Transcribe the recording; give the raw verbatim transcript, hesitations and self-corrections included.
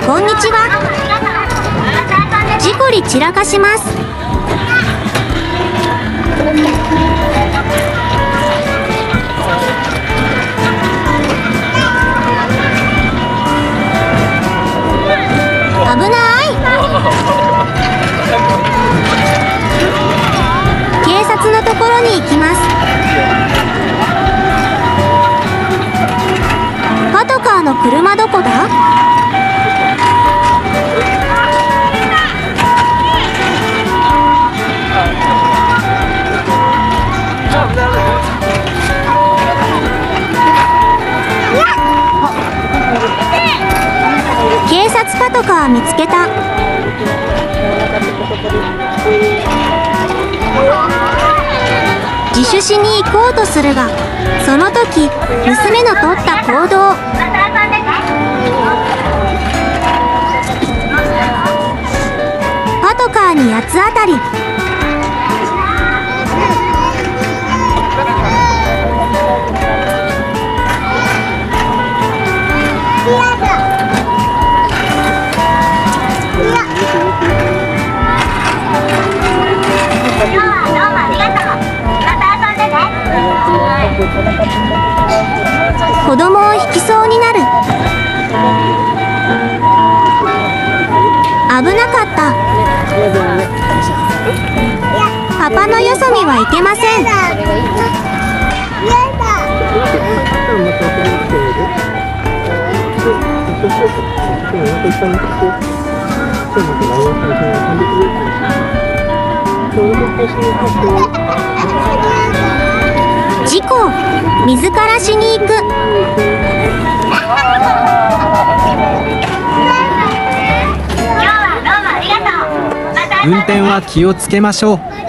こんにちは。事故り散らかします。危ない。警察のところに行きます。パトカーの車どこだ？警察パトカー見つけた。自首しに行こうとするが、その時娘の取った行動。パトカーに八つ当たり。子供を引きそうになる。危なかった。パパのよそ見はいけません。事故、水からしに行く。 運転は気をつけましょう。